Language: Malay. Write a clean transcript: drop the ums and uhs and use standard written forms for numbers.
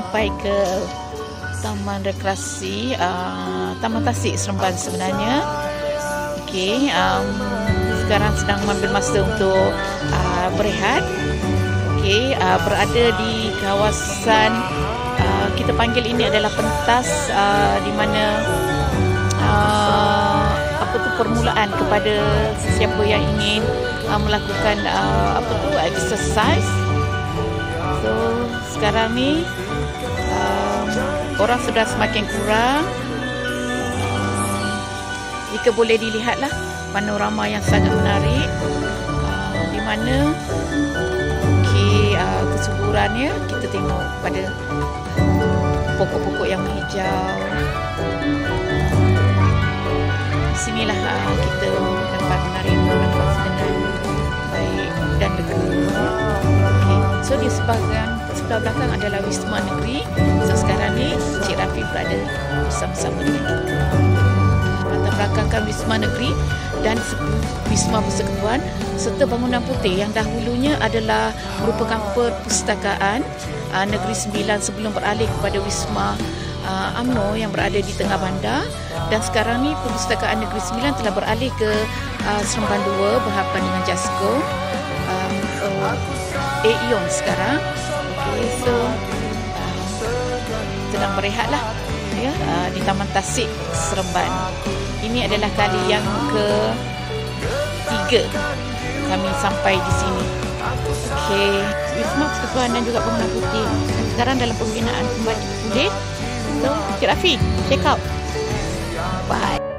sampai ke Taman Rekreasi Taman Tasik Seremban sebenarnya. Okey, sekarang sedang mengambil masa untuk berehat. Okey, berada di kawasan kita panggil ini adalah pentas di mana permulaan kepada sesiapa yang ingin melakukan exercise. So sekarang ni orang sudah semakin kurang. Jika boleh dilihatlah panorama yang sangat menarik, di mana kesuburannya kita tengok pada pokok-pokok yang menghijau. Di sinilah kita dapat menerima nafas dengan baik dan lega. Okay. So di sebelah belakang adalah Wisma Negeri. So sekarang ni Cik Rafi berada bersama-sama dengan kita. Latar belakangkan Wisma Negeri dan Wisma Persekutuan serta bangunan putih yang dahulunya adalah merupakan perpustakaan Negeri Sembilan sebelum beralih kepada Wisma UMNO yang berada di tengah bandar, dan sekarang ni perpustakaan Negeri Sembilan telah beralih ke Seremban 2 berhadapan dengan Jasco Aeon sekarang. Okay, so sedang berehatlah ya di Taman Tasik Seremban. Ini adalah kali yang ke-3 kami sampai di sini. Okey, Wisma Persekutuan dan juga bangunan putih sekarang dalam pembinaan kembali pulih. So, Cik Rafi, check out. Bye.